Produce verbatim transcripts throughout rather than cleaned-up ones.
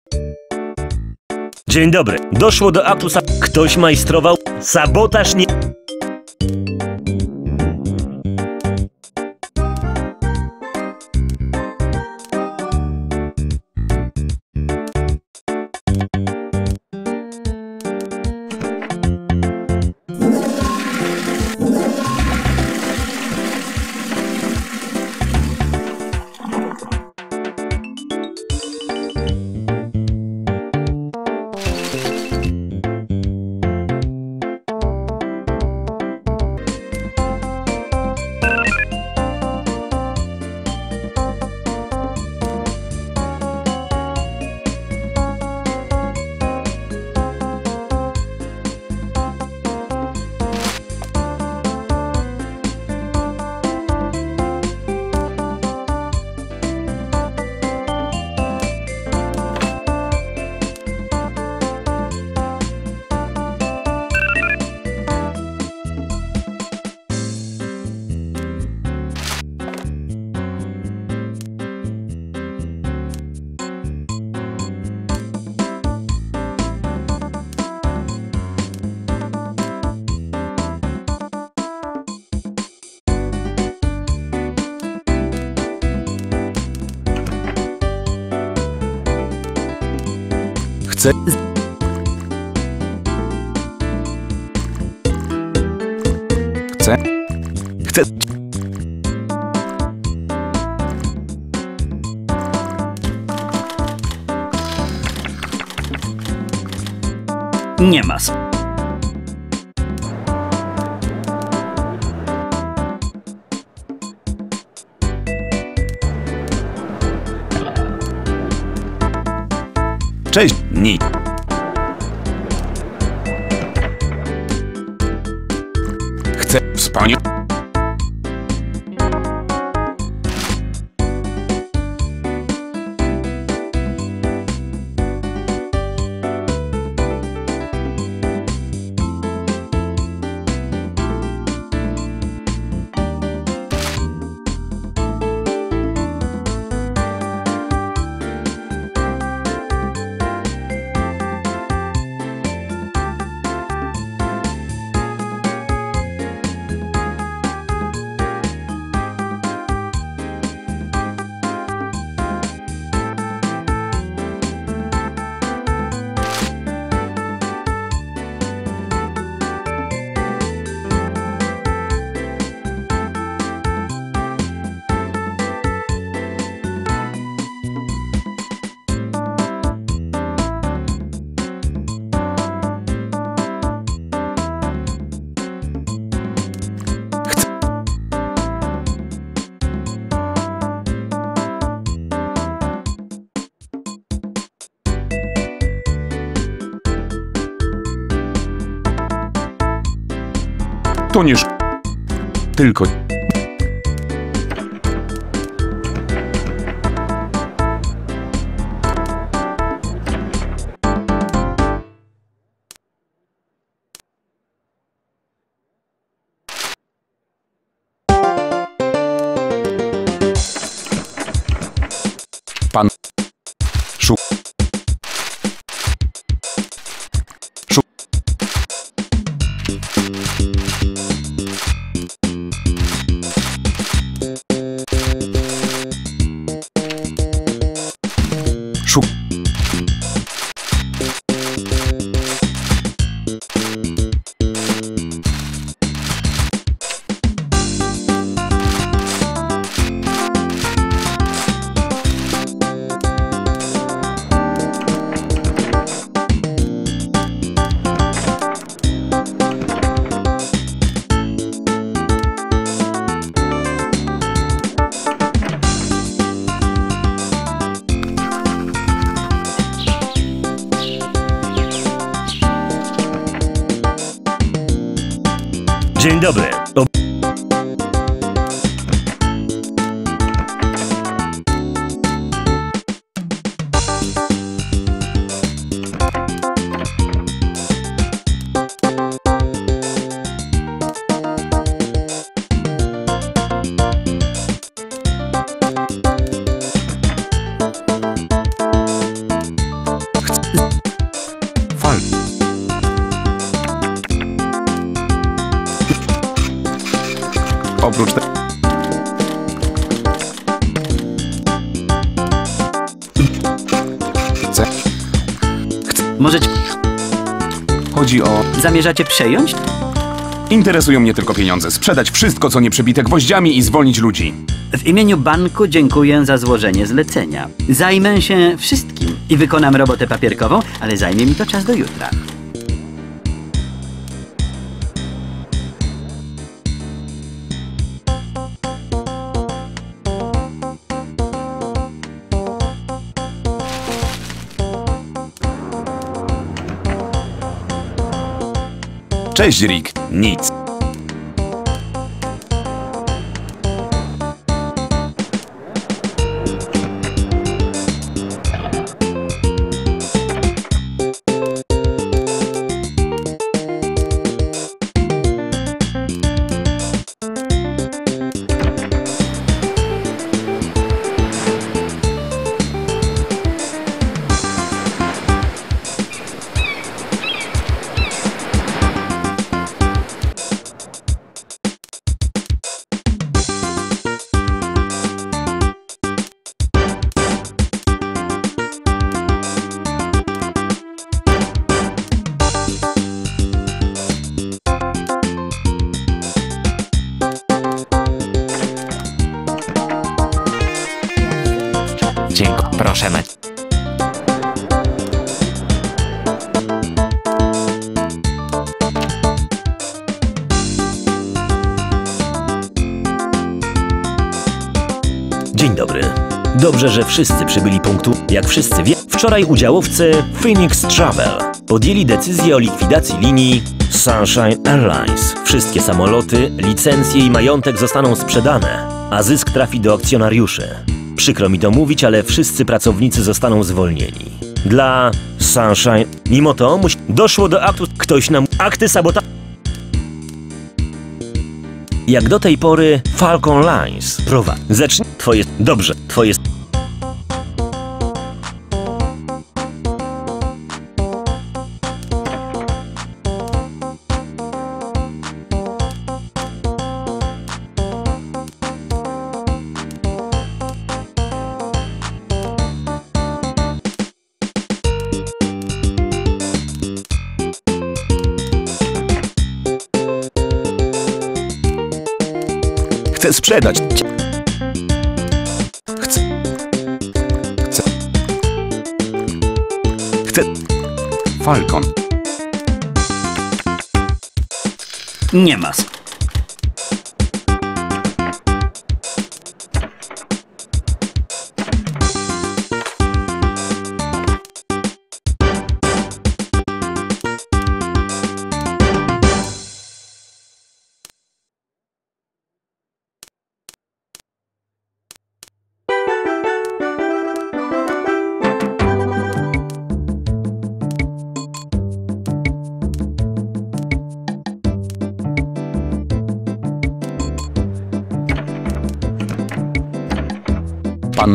Dzień dobry. Doszło do aktu sa... Ktoś majstrował sabotaż nie... Chcę... Chcę... Chcę... Nie ma. Cześć, ni. Chcę... Wspaniale... To nie... Tylko... Pan... Szu... Szu... Szu... Dzień dobry. O... Możecie... Chodzi o... Zamierzacie przejąć? Interesują mnie tylko pieniądze. Sprzedać wszystko, co nie przebite gwoździami i zwolnić ludzi. W imieniu banku dziękuję za złożenie zlecenia. Zajmę się wszystkim i wykonam robotę papierkową, ale zajmie mi to czas do jutra. Cześć, Rick. Nic. Dziękuję. Proszę, Matt. Dzień dobry. Dobrze, że wszyscy przybyli punktu. Jak wszyscy wiedzą, wczoraj udziałowcy Phoenix Travel podjęli decyzję o likwidacji linii Sunshine Airlines. Wszystkie samoloty, licencje i majątek zostaną sprzedane, a zysk trafi do akcjonariuszy. Przykro mi to mówić, ale wszyscy pracownicy zostaną zwolnieni. Dla Sunshine... Mimo to musi... doszło do aktu... Ktoś nam... Akty sabotażu... Jak do tej pory Falcon Lines prowadzi. Zacznij... Twoje... Dobrze, twoje... Chcę sprzedać. Chcę... Chcę... Chcę... Falcon. Nie ma. Pan...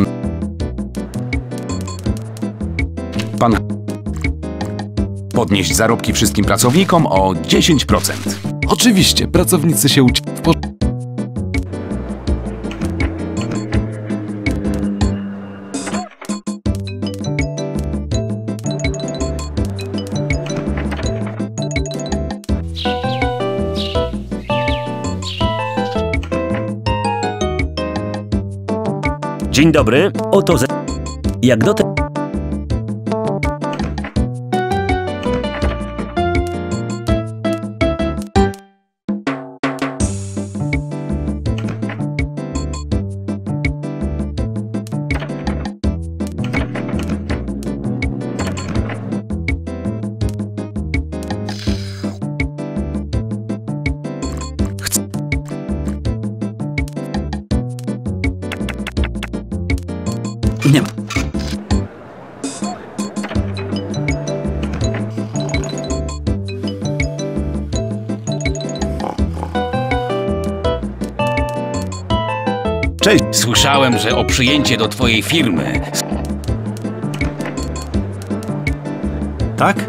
Pan... Podnieść zarobki wszystkim pracownikom o dziesięć procent. Oczywiście, pracownicy się uci... w por- Dzień dobry. Oto ze... Jak do tej... Nie ma. Cześć. Słyszałem, że o przyjęcie do twojej firmy. Tak?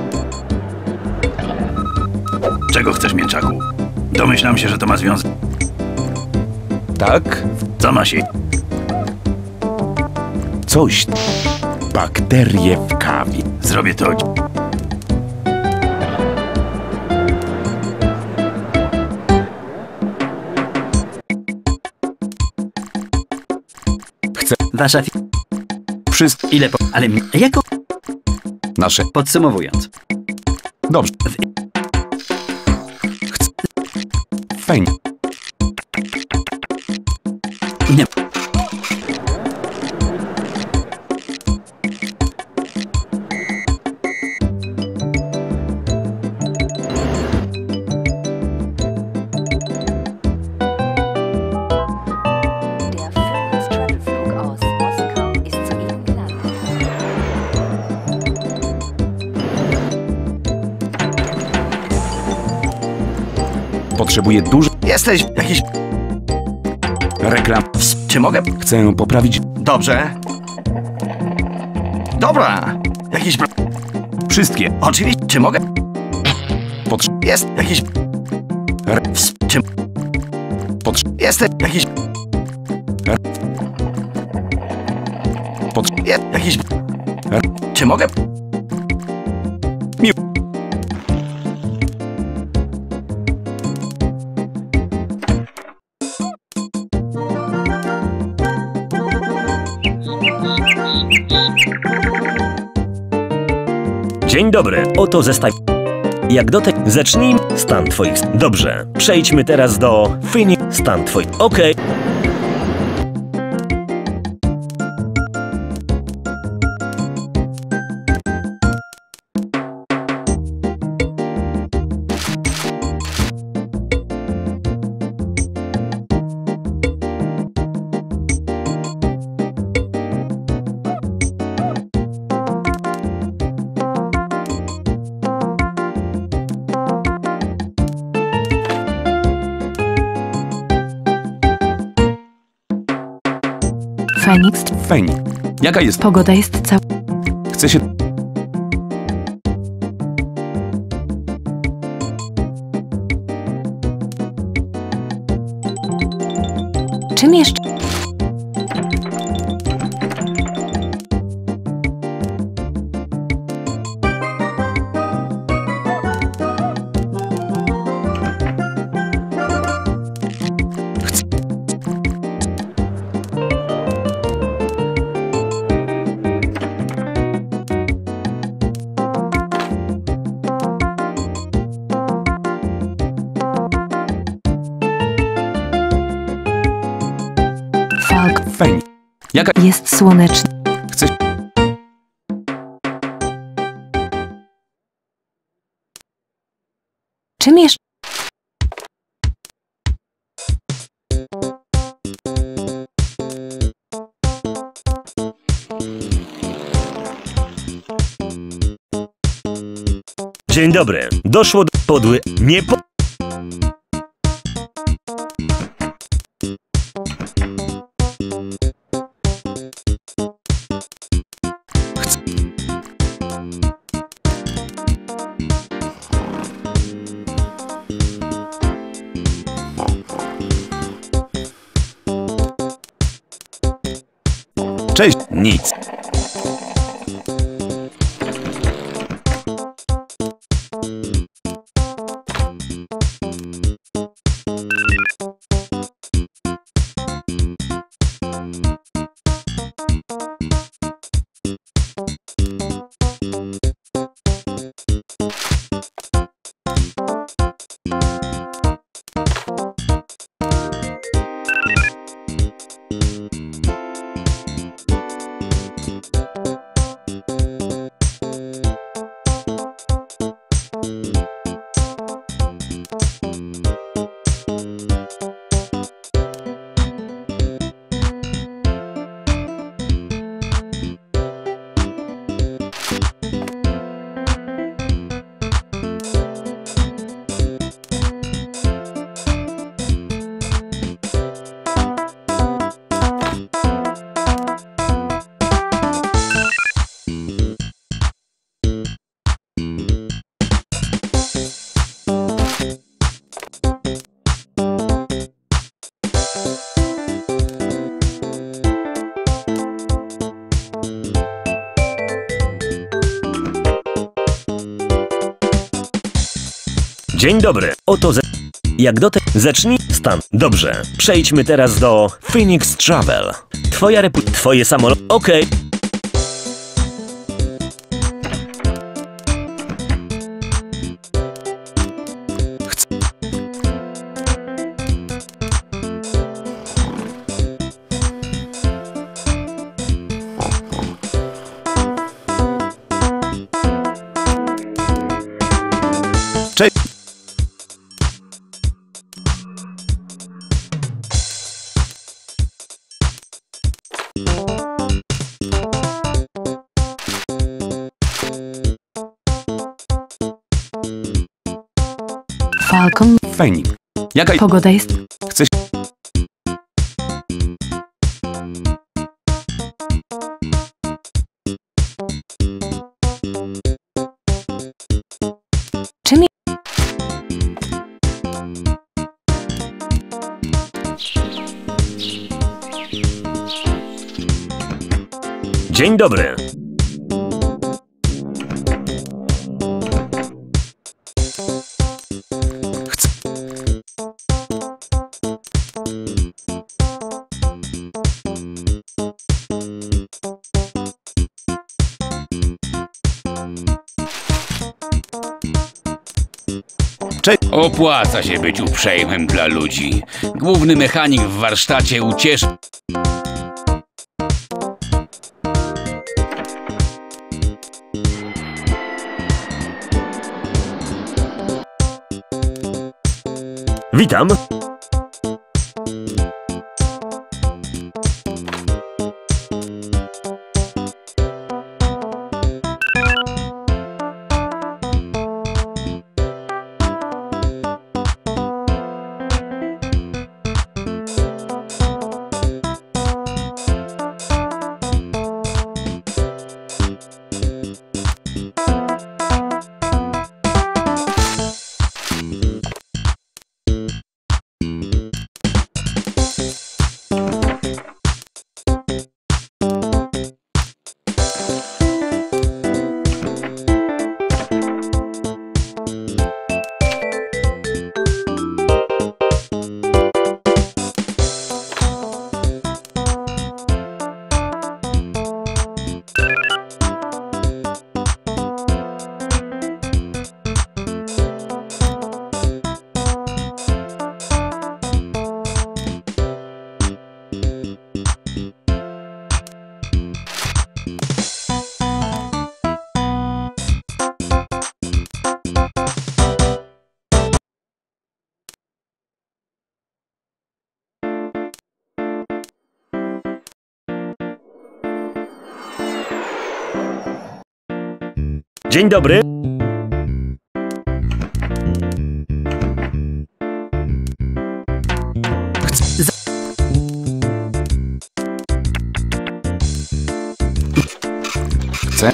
Czego chcesz, mięczaku? Domyślam się, że to ma związek. Tak? Co ma się? Coś. Bakterie w kawie. Zrobię to. Chcę Wasza fi... wszystko. Ile po... Ale mi... Jako... Nasze. Podsumowując. Dobrze. Chcę. Feń. Nie... Der Phoenix-Travel-Flug aus Moskau ist soeben gelandet. Potrzebuję dużo Jesteś jakiś... reklam. Czy mogę? Chcę poprawić Dobrze. Dobra. Jakiś... pro- wszystkie. Oczywiście. Czy mogę? Potrze Jest jakiś... re Czy... potrze Jesteś jakiś... potrze Jest jakiś... Czy mogę? Mi Dzień dobry, oto zestaw. Jak do tej... Zacznijmy stan twoich... Dobrze, przejdźmy teraz do Phoenix... Stan twoich... Okej. Phoenix, feń. Jaka jest? pogoda jest cała. Chcę się. Czym jeszcze? Falk, Feń. Jaka jest słoneczny. chcę. Czym jeszcze? Dzień dobry. Doszło do podły... Nie po... Cześć. Nic. Dzień dobry. Oto ze... Jak do tej... Zacznij stan. Dobrze. Przejdźmy teraz do Phoenix Travel. Twoja repu... Twoje samolot... Okej. Okay. Cześć. Falcon. Feniks. Jaka Pogoda jest... chcesz? Czym je... Dzień dobry. Chcę... Cześć. Opłaca się być uprzejmym dla ludzi. Główny mechanik w warsztacie ucieszy... Witam. Dzień dobry. Chcę...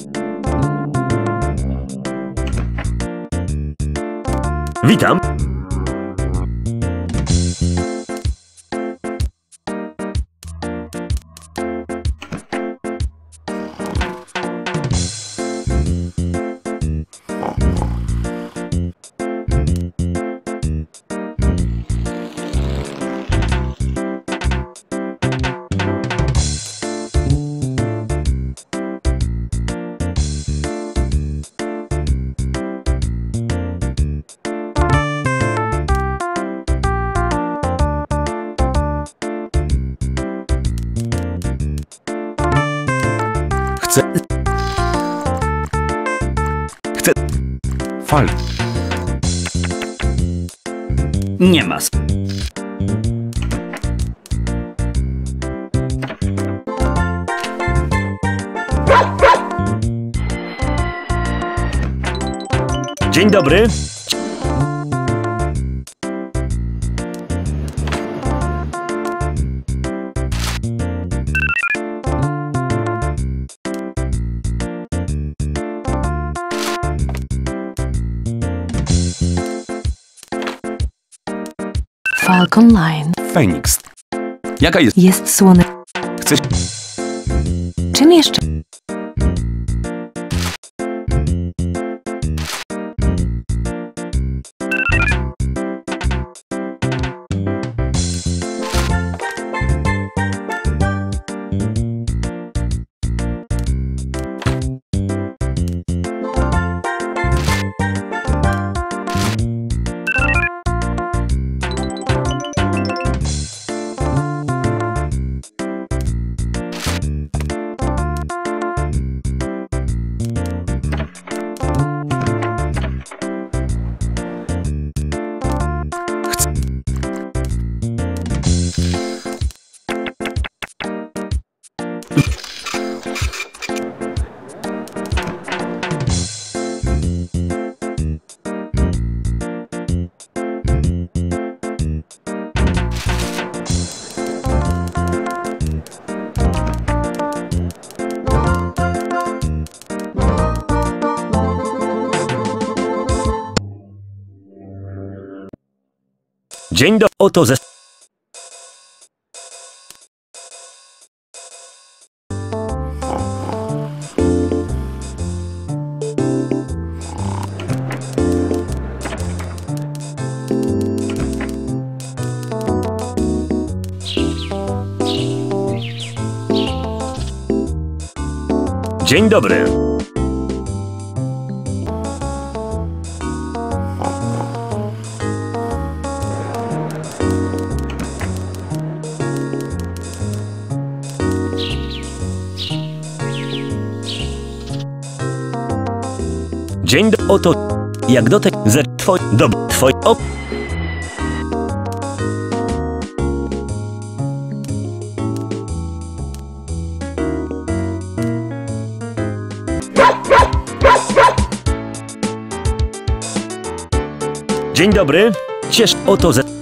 Witam. Fal. Nie ma. sp- Dzień dobry. Falcon Line. Phoenix. Jaka jest? Jest słone. Chcesz... Czym jeszcze? Dzień dobry. Oto ze... Dzień dobry. Dzień do... Oto... Jak do tej... Ze... Twoj... Do... Twoj... O... Dzień dobry. Ciesz... Oto ze...